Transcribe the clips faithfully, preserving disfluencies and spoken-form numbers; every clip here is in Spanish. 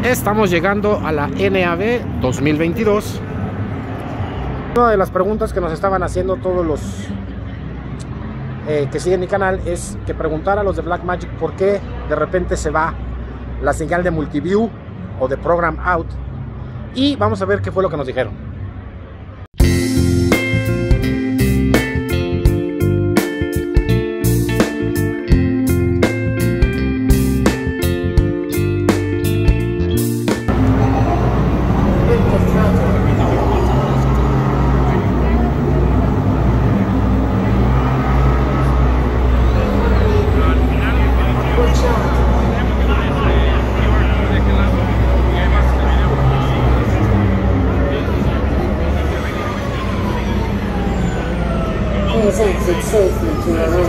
Estamos llegando a la N A B dos mil veintidós. Una de las preguntas que nos estaban haciendo todos los eh, que siguen mi canal es que preguntara a los de Blackmagic por qué de repente se va la señal de Multiview o de Program Out, y vamos a ver qué fue lo que nos dijeron. Please exit safely to your room.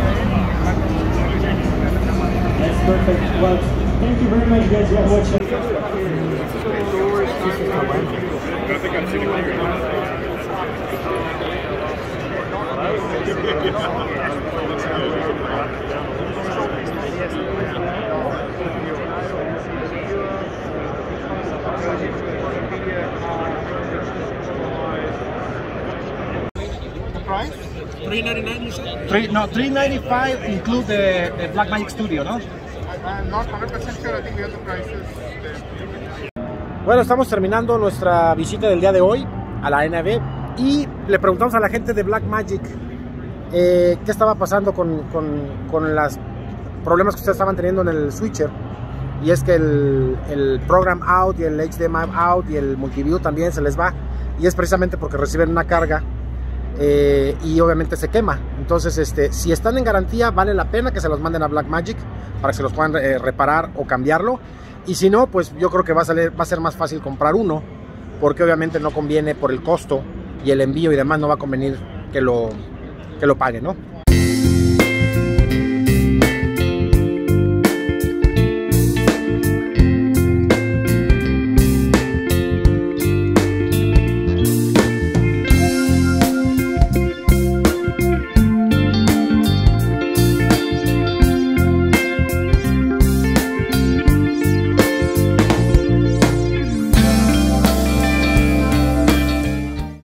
That's perfect. Well, thank you very much, guys. Yeah, watch out. Price? three ninety-nine, you said? Three, no, three ninety-five include the, the Blackmagic Studio, ¿no? I'm not one hundred percent sure. I think we have the prices there. Bueno, estamos terminando nuestra visita del día de hoy a la N A B y le preguntamos a la gente de Blackmagic eh, qué estaba pasando con, con, con los problemas que ustedes estaban teniendo en el switcher, y es que el, el Program Out y el H D M I Out y el Multiview también se les va, y es precisamente porque reciben una carga Eh, y obviamente se quema. Entonces este, si están en garantía, vale la pena que se los manden a Blackmagic para que se los puedan eh, reparar o cambiarlo, y si no, pues yo creo que va a, salir, va a ser más fácil comprar uno, porque obviamente no conviene por el costo y el envío y demás, no va a convenir que lo, que lo paguen, ¿no?